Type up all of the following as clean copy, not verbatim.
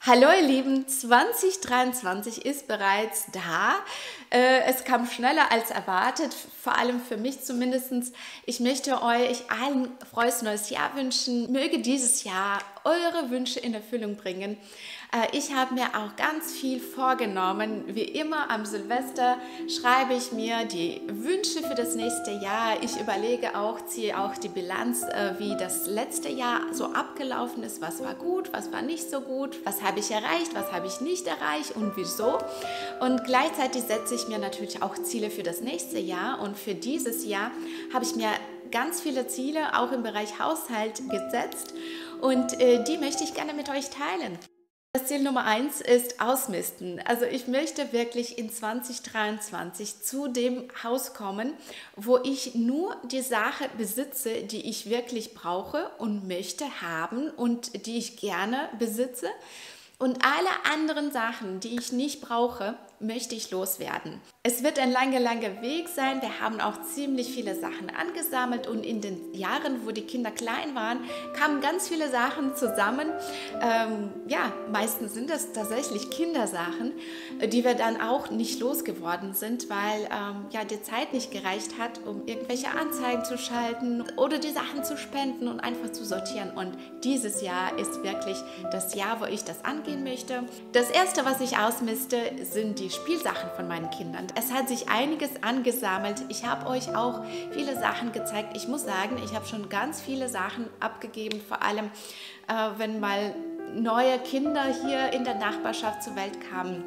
Hallo ihr Lieben, 2023 ist bereits da. Es kam schneller als erwartet, vor allem für mich zumindest. Ich möchte euch allen frohes neues Jahr wünschen. Möge dieses Jahr eure Wünsche in Erfüllung bringen. Ich habe mir auch ganz viel vorgenommen. Wie immer am Silvester schreibe ich mir die Wünsche für das nächste Jahr. Ich überlege auch, ziehe auch die Bilanz, wie das letzte Jahr so abgelaufen ist. Was war gut, was war nicht so gut, was habe ich erreicht, was habe ich nicht erreicht und wieso. Und gleichzeitig setze ich mir natürlich auch Ziele für das nächste Jahr. Und für dieses Jahr habe ich mir ganz viele Ziele auch im Bereich Haushalt gesetzt und die möchte ich gerne mit euch teilen. Das Ziel Nummer 1 ist Ausmisten. Also ich möchte wirklich in 2023 zu dem Haus kommen, wo ich nur die Sachen besitze, die ich wirklich brauche und möchte haben und die ich gerne besitze. Und alle anderen Sachen, die ich nicht brauche, möchte ich loswerden. Es wird ein langer Weg sein. Wir haben auch ziemlich viele Sachen angesammelt und in den Jahren, wo die Kinder klein waren, kamen ganz viele Sachen zusammen. Meistens sind das tatsächlich Kindersachen, die wir dann auch nicht losgeworden sind, weil die Zeit nicht gereicht hat, um irgendwelche Anzeigen zu schalten oder die Sachen zu spenden und einfach zu sortieren. Und dieses Jahr ist wirklich das Jahr, wo ich das angehen möchte. Das erste, was ich ausmiste, sind die Spielsachen von meinen Kindern. Es hat sich einiges angesammelt. Ich habe euch auch viele Sachen gezeigt. Ich muss sagen, ich habe schon ganz viele Sachen abgegeben, vor allem wenn mal neue Kinder hier in der Nachbarschaft zur Welt kamen.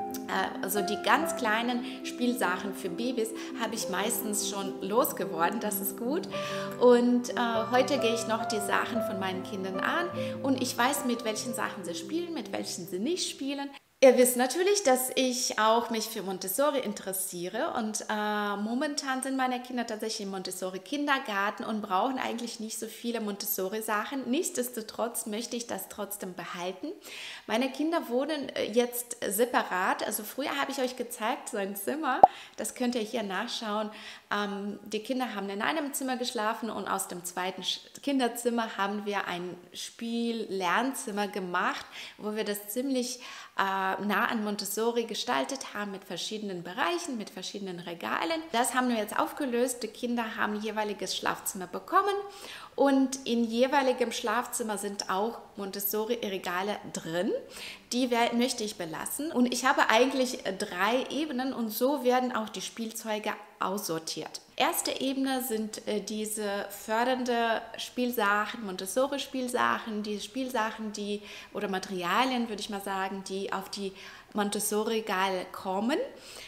Also die ganz kleinen Spielsachen für Babys habe ich meistens schon losgeworden, das ist gut. Und heute gehe ich noch die Sachen von meinen Kindern an und ich weiß, mit welchen Sachen sie spielen, mit welchen sie nicht spielen. Ihr wisst natürlich, dass ich auch mich für Montessori interessiere und momentan sind meine Kinder tatsächlich im Montessori-Kindergarten und brauchen eigentlich nicht so viele Montessori-Sachen. Nichtsdestotrotz möchte ich das trotzdem behalten. Meine Kinder wohnen jetzt separat, also früher habe ich euch gezeigt, so ein Zimmer, das könnt ihr hier nachschauen. Die Kinder haben in einem Zimmer geschlafen und aus dem zweiten Kinderzimmer haben wir ein Spiel-Lernzimmer gemacht, wo wir das ziemlich nah an Montessori gestaltet haben mit verschiedenen Bereichen, mit verschiedenen Regalen. Das haben wir jetzt aufgelöst. Die Kinder haben ein jeweiliges Schlafzimmer bekommen und in jeweiligem Schlafzimmer sind auch Montessori-Regale drin. Die möchte ich belassen und ich habe eigentlich 3 Ebenen und so werden auch die Spielzeuge aussortiert. Erste Ebene sind diese fördernde Spielsachen, Montessori-Spielsachen, die Spielsachen, oder Materialien, würde ich mal sagen, die auf die Montessori-Regale kommen.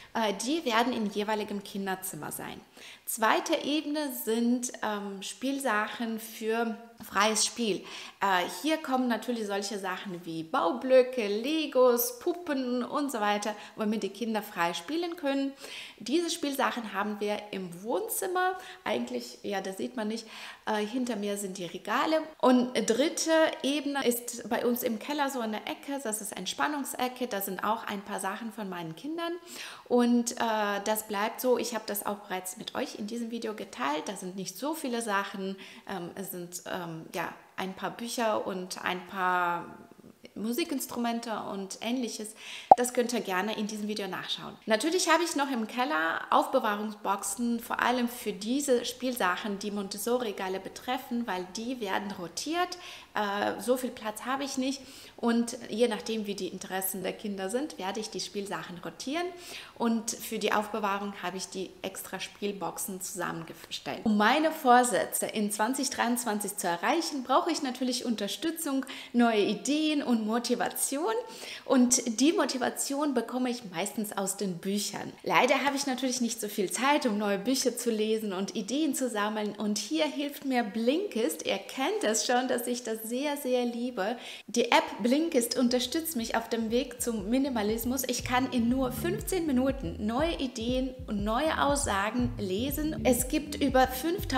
Die werden in jeweiligem Kinderzimmer sein. Zweite Ebene sind Spielsachen für freies Spiel. Hier kommen natürlich solche Sachen wie Baublöcke, Legos, Puppen und so weiter, womit die Kinder frei spielen können. Diese Spielsachen haben wir im Wohnzimmer. Eigentlich, ja, das sieht man nicht. Hinter mir sind die Regale. Und dritte Ebene ist bei uns im Keller so eine Ecke. Das ist Entspannungsecke. Da sind auch ein paar Sachen von meinen Kindern. Und das bleibt so. Ich habe das auch bereits mit euch in diesem Video geteilt. Da sind nicht so viele Sachen. Es sind ein paar Bücher und ein paar Musikinstrumente und ähnliches. Das könnt ihr gerne in diesem Video nachschauen. Natürlich habe ich noch im Keller Aufbewahrungsboxen, vor allem für diese Spielsachen, die Montessori-Regale betreffen, weil die werden rotiert. So viel Platz habe ich nicht und je nachdem, wie die Interessen der Kinder sind, werde ich die Spielsachen rotieren und für die Aufbewahrung habe ich die extra Spielboxen zusammengestellt. Um meine Vorsätze in 2023 zu erreichen, brauche ich natürlich Unterstützung, neue Ideen und Motivation und die Motivation bekomme ich meistens aus den Büchern. Leider habe ich natürlich nicht so viel Zeit, um neue Bücher zu lesen und Ideen zu sammeln und hier hilft mir Blinkist. Ihr kennt es schon, dass ich das sehr liebe. Die App Blinkist unterstützt mich auf dem Weg zum Minimalismus. Ich kann in nur 15 Minuten neue Ideen und neue Aussagen lesen. Es gibt über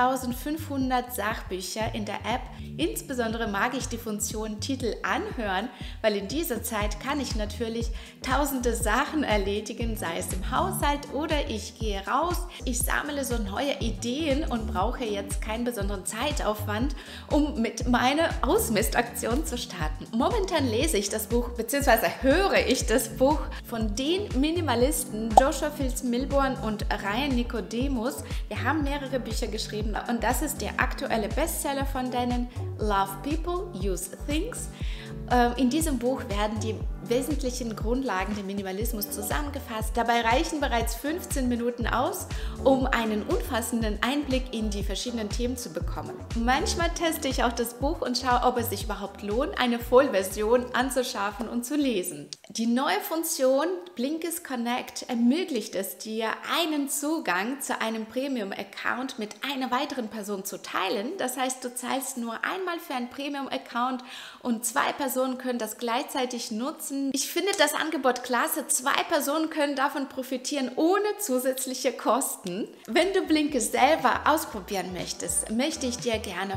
5500 Sachbücher in der App. Insbesondere mag ich die Funktion Titel anhören weil in dieser Zeit kann ich natürlich tausende Sachen erledigen, sei es im Haushalt oder ich gehe raus. Ich sammle so neue Ideen und brauche jetzt keinen besonderen Zeitaufwand, um mit meiner Ausmistaktion zu starten. Momentan lese ich das Buch bzw. höre ich das Buch von den Minimalisten Joshua Fields-Millburn und Ryan Nicodemus. Wir haben mehrere Bücher geschrieben und das ist der aktuelle Bestseller von denen, Love People, Use Things. In diesem Buch werden die wesentlichen Grundlagen des Minimalismus zusammengefasst. Dabei reichen bereits 15 Minuten aus, um einen umfassenden Einblick in die verschiedenen Themen zu bekommen. Manchmal teste ich auch das Buch und schaue, ob es sich überhaupt lohnt, eine Vollversion anzuschaffen und zu lesen. Die neue Funktion Blinkist Connect ermöglicht es dir, einen Zugang zu einem Premium-Account mit einer weiteren Person zu teilen. Das heißt, du zahlst nur einmal für einen Premium-Account und 2 Personen können das gleichzeitig nutzen. Ich finde das Angebot klasse. 2 Personen können davon profitieren ohne zusätzliche Kosten. Wenn du Blinkist selber ausprobieren möchtest, möchte ich dir gerne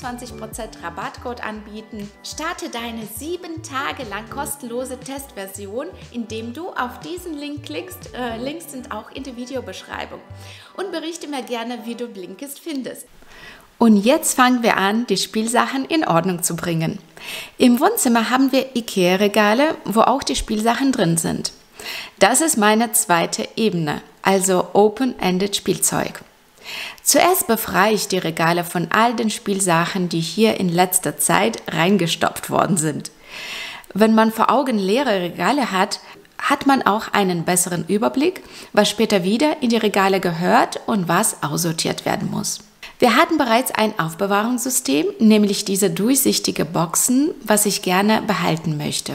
25% Rabattcode anbieten. Starte deine 7 Tage lang kostenlose Testversion, indem du auf diesen Link klickst. Links sind auch in der Videobeschreibung. Und berichte mir gerne, wie du Blinkist findest. Und jetzt fangen wir an, die Spielsachen in Ordnung zu bringen. Im Wohnzimmer haben wir IKEA-Regale, wo auch die Spielsachen drin sind. Das ist meine zweite Ebene, also Open-Ended Spielzeug. Zuerst befreie ich die Regale von all den Spielsachen, die hier in letzter Zeit reingestopft worden sind. Wenn man vor Augen leere Regale hat, hat man auch einen besseren Überblick, was später wieder in die Regale gehört und was aussortiert werden muss. Wir hatten bereits ein Aufbewahrungssystem, nämlich diese durchsichtige Boxen, was ich gerne behalten möchte.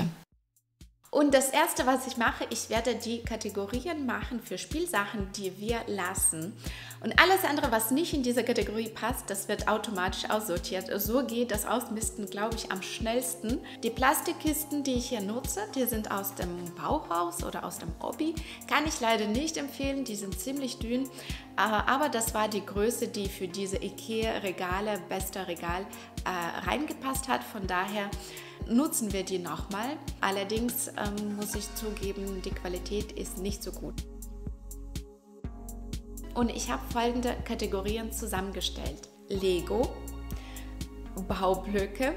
Und das Erste, was ich mache, ich werde die Kategorien machen für Spielsachen, die wir lassen. Und alles andere, was nicht in diese Kategorie passt, das wird automatisch aussortiert. So geht das Ausmisten, glaube ich, am schnellsten. Die Plastikkisten, die ich hier nutze, die sind aus dem Bauhaus oder aus dem Hobby. Kann ich leider nicht empfehlen, die sind ziemlich dünn. Aber das war die Größe, die für diese IKEA-Regale, bester Regal, reingepasst hat. Von daher nutzen wir die nochmal. Allerdings muss ich zugeben, die Qualität ist nicht so gut. Und ich habe folgende Kategorien zusammengestellt: Lego, Baublöcke,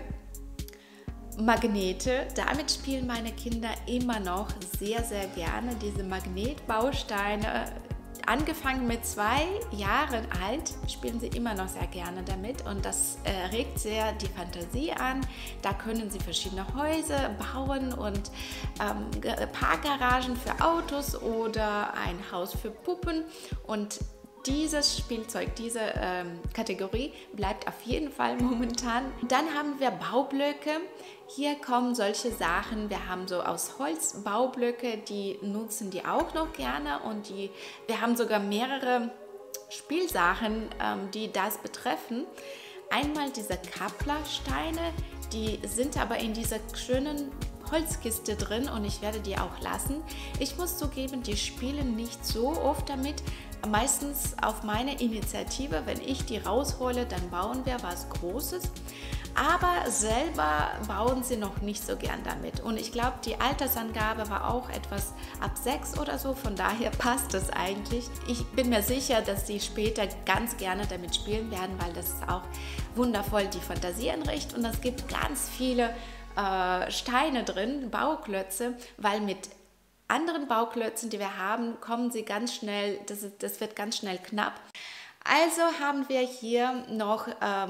Magnete. Damit spielen meine Kinder immer noch sehr, sehr gerne. Diese Magnetbausteine, angefangen mit 2 Jahren alt, spielen sie immer noch sehr gerne damit und das regt sehr die Fantasie an. Da können sie verschiedene Häuser bauen und Parkgaragen für Autos oder ein Haus für Puppen, und dieses Spielzeug, diese Kategorie bleibt auf jeden Fall momentan. Dann haben wir Baublöcke. Hier kommen solche Sachen, wir haben so aus Holz Baublöcke, die nutzen die auch noch gerne, und wir haben sogar mehrere Spielsachen, die das betreffen. Einmal diese Kapplersteine, die sind aber in dieser schönen Holzkiste drin und ich werde die auch lassen. Ich muss zugeben, die spielen nicht so oft damit. Meistens auf meine Initiative, wenn ich die raushole, dann bauen wir was Großes. Aber selber bauen sie noch nicht so gern damit. Und ich glaube, die Altersangabe war auch etwas ab 6 oder so, von daher passt es eigentlich. Ich bin mir sicher, dass sie später ganz gerne damit spielen werden, weil das ist auch wundervoll die Fantasie anregt, und es gibt ganz viele Steine drin, Bauklötze, weil mit anderen Bauklötzen, die wir haben, kommen sie ganz schnell, das wird ganz schnell knapp. Also haben wir hier noch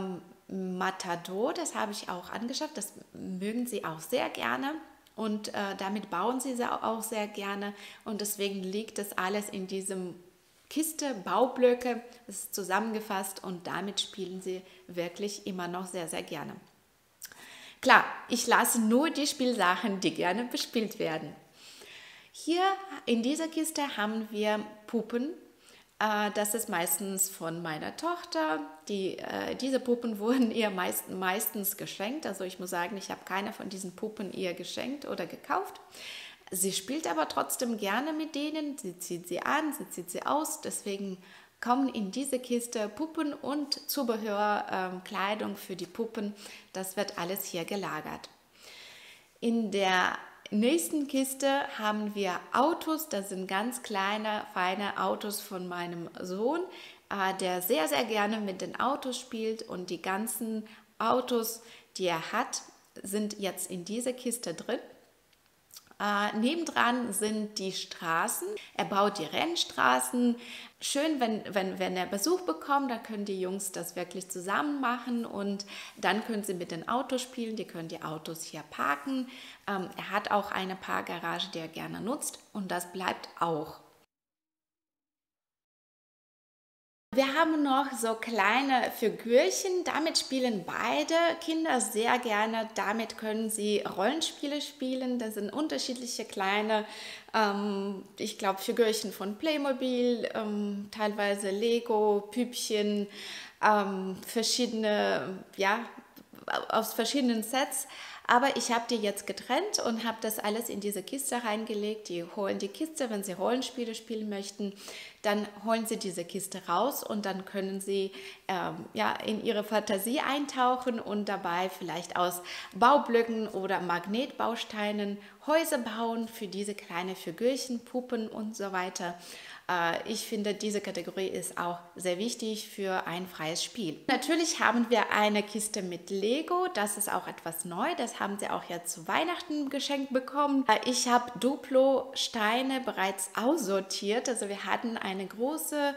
Matador, das habe ich auch angeschafft, das mögen sie auch sehr gerne und damit bauen sie auch sehr gerne, und deswegen liegt das alles in diesem Kiste, Baublöcke, das ist zusammengefasst, und damit spielen sie wirklich immer noch sehr, sehr gerne. Klar, ich lasse nur die Spielsachen, die gerne bespielt werden. Hier in dieser Kiste haben wir Puppen. Das ist meistens von meiner Tochter. Diese Puppen wurden ihr meistens geschenkt. Also ich muss sagen, ich habe keine von diesen Puppen ihr geschenkt oder gekauft. Sie spielt aber trotzdem gerne mit denen. Sie zieht sie an, sie zieht sie aus. Deswegen kommen in diese Kiste Puppen und Zubehör, Kleidung für die Puppen. Das wird alles hier gelagert. In der nächsten Kiste haben wir Autos. Das sind ganz kleine, feine Autos von meinem Sohn, der sehr, sehr gerne mit den Autos spielt. Und die ganzen Autos, die er hat, sind jetzt in dieser Kiste drin. Nebendran sind die Straßen. Er baut die Rennstraßen. Schön, wenn er Besuch bekommt, dann können die Jungs das wirklich zusammen machen und dann können sie mit den Autos spielen. Die können die Autos hier parken. Er hat auch eine Parkgarage, die er gerne nutzt und das bleibt auch. Wir haben noch so kleine Figürchen, damit spielen beide Kinder sehr gerne. Damit können sie Rollenspiele spielen. Das sind unterschiedliche kleine, ich glaube, Figürchen von Playmobil, teilweise Lego, Püppchen, verschiedene, ja, aus verschiedenen Sets. Aber ich habe die jetzt getrennt und habe das alles in diese Kiste reingelegt. Die holen die Kiste, wenn sie Rollenspiele spielen möchten, dann holen sie diese Kiste raus und dann können sie ja, in ihre Fantasie eintauchen und dabei vielleicht aus Baublöcken oder Magnetbausteinen Häuser bauen für diese kleinen Figürchen, Puppen und so weiter. Ich finde, diese Kategorie ist auch sehr wichtig für ein freies Spiel. Natürlich haben wir eine Kiste mit Lego. Das ist auch etwas neu. Das haben sie auch jetzt zu Weihnachten geschenkt bekommen. Ich habe Duplo-Steine bereits aussortiert. Also wir hatten eine große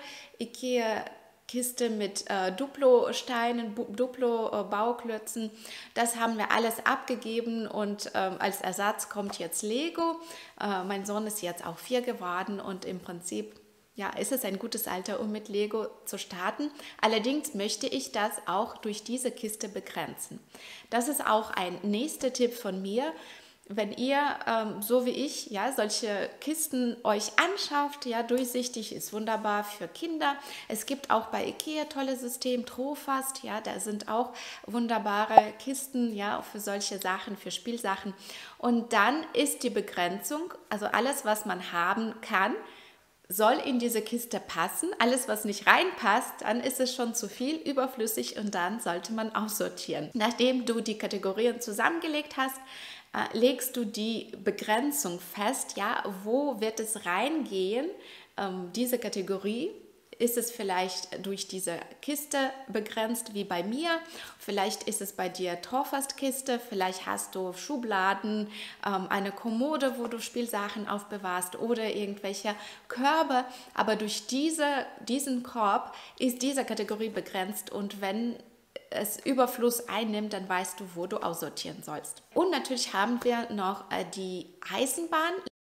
IKEA-Kiste mit Duplo-Steinen, Duplo-Bauklötzen. Das haben wir alles abgegeben und als Ersatz kommt jetzt Lego. Mein Sohn ist jetzt auch 4 geworden und im Prinzip ja, ist es ein gutes Alter, um mit Lego zu starten. Allerdings möchte ich das auch durch diese Kiste begrenzen. Das ist auch ein nächster Tipp von mir. Wenn ihr, so wie ich, ja, solche Kisten euch anschafft, ja, durchsichtig ist wunderbar für Kinder. Es gibt auch bei IKEA tolle System, Trofast, ja, da sind auch wunderbare Kisten, ja, für solche Sachen, für Spielsachen. Und dann ist die Begrenzung, also alles, was man haben kann, soll in diese Kiste passen. Alles, was nicht reinpasst, dann ist es schon zu viel, überflüssig und dann sollte man aussortieren. Nachdem du die Kategorien zusammengelegt hast, legst du die Begrenzung fest, ja, wo wird es reingehen, diese Kategorie. Ist es vielleicht durch diese Kiste begrenzt, wie bei mir? Vielleicht ist es bei dir Trofast-Kiste, vielleicht hast du Schubladen, eine Kommode, wo du Spielsachen aufbewahrst oder irgendwelche Körbe. Aber durch diesen Korb ist diese Kategorie begrenzt und wenn es Überfluss einnimmt, dann weißt du, wo du aussortieren sollst. Und natürlich haben wir noch die Eisenbahn.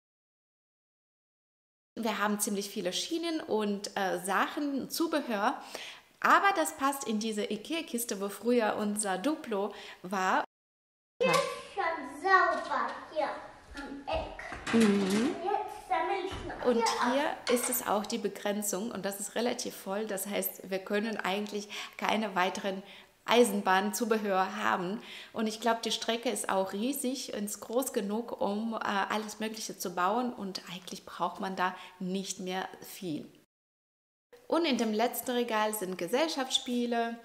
Wir haben ziemlich viele Schienen und Sachen, Zubehör, aber das passt in diese IKEA-Kiste, wo früher unser Duplo war. Hier ist schon sauber, hier am Eck. Jetzt sammle ich noch Und hier ist es auch die Begrenzung und das ist relativ voll, das heißt, wir können eigentlich keine weiteren Eisenbahnzubehör haben und ich glaube, die Strecke ist auch riesig und ist groß genug, um alles Mögliche zu bauen und eigentlich braucht man da nicht mehr viel. Und in dem letzten Regal sind Gesellschaftsspiele,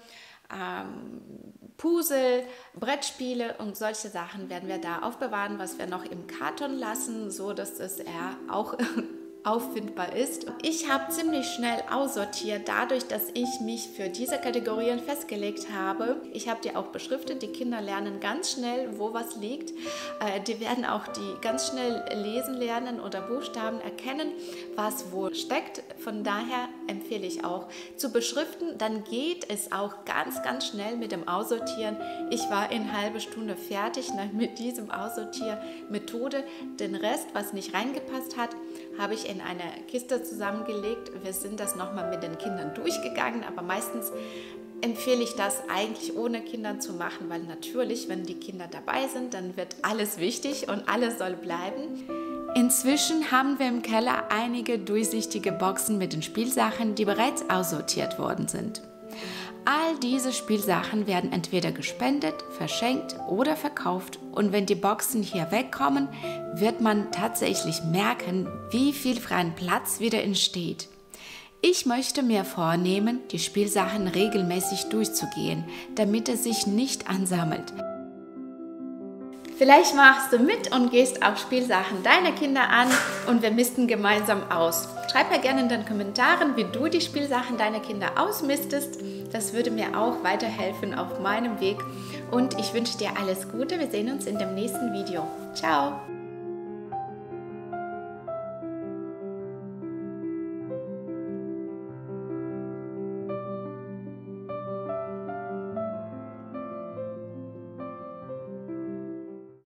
Puzzle, Brettspiele und solche Sachen werden wir da aufbewahren, was wir noch im Karton lassen, so dass es eher auch auffindbar ist. Ich habe ziemlich schnell aussortiert, dadurch, dass ich mich für diese Kategorien festgelegt habe. Ich habe die auch beschriftet. Die Kinder lernen ganz schnell, wo was liegt. Die werden auch ganz schnell lesen lernen oder Buchstaben erkennen, was wo steckt. Von daher empfehle ich auch zu beschriften. Dann geht es auch ganz, ganz schnell mit dem Aussortieren. Ich war in einer halben Stunde fertig mit diesem Aussortiermethode. Den Rest, was nicht reingepasst hat, habe ich in eine Kiste zusammengelegt. Wir sind das nochmal mit den Kindern durchgegangen, aber meistens empfehle ich das eigentlich ohne Kindern zu machen, weil natürlich, wenn die Kinder dabei sind, dann wird alles wichtig und alles soll bleiben. Inzwischen haben wir im Keller einige durchsichtige Boxen mit den Spielsachen, die bereits aussortiert worden sind. All diese Spielsachen werden entweder gespendet, verschenkt oder verkauft und wenn die Boxen hier wegkommen, wird man tatsächlich merken, wie viel freien Platz wieder entsteht. Ich möchte mir vornehmen, die Spielsachen regelmäßig durchzugehen, damit es sich nicht ansammelt. Vielleicht machst du mit und gehst auch Spielsachen deiner Kinder an und wir misten gemeinsam aus. Schreib mir gerne in den Kommentaren, wie du die Spielsachen deiner Kinder ausmistest. Das würde mir auch weiterhelfen auf meinem Weg. Und ich wünsche dir alles Gute. Wir sehen uns in dem nächsten Video. Ciao!